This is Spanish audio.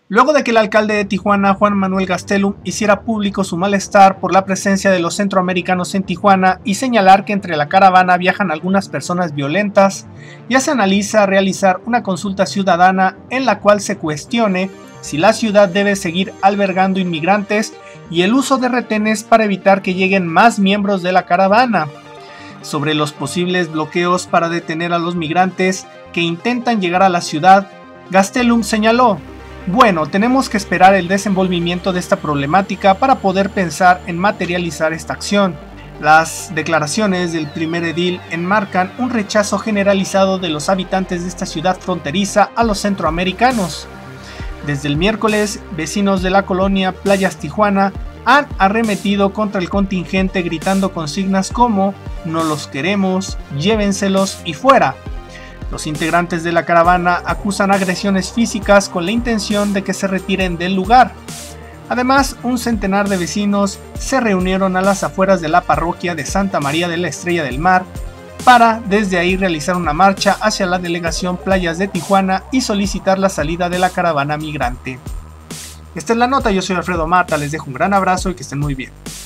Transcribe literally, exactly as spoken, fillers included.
Luego de que el alcalde de Tijuana, Juan Manuel Gastelum, hiciera público su malestar por la presencia de los centroamericanos en Tijuana y señalar que entre la caravana viajan algunas personas violentas, ya se analiza realizar una consulta ciudadana en la cual se cuestione si la ciudad debe seguir albergando inmigrantes y el uso de retenes para evitar que lleguen más miembros de la caravana. Sobre los posibles bloqueos para detener a los migrantes que intentan llegar a la ciudad, Gastelum señaló: bueno, tenemos que esperar el desenvolvimiento de esta problemática para poder pensar en materializar esta acción. Las declaraciones del primer edil enmarcan un rechazo generalizado de los habitantes de esta ciudad fronteriza a los centroamericanos. Desde el miércoles, vecinos de la colonia Playas Tijuana han arremetido contra el contingente gritando consignas como "no los queremos", "llévenselos" y "fuera". Los integrantes de la caravana acusan agresiones físicas con la intención de que se retiren del lugar. Además, un centenar de vecinos se reunieron a las afueras de la parroquia de Santa María de la Estrella del Mar para desde ahí realizar una marcha hacia la delegación Playas de Tijuana y solicitar la salida de la caravana migrante. Esta es la nota, yo soy Alfredo Mata, les dejo un gran abrazo y que estén muy bien.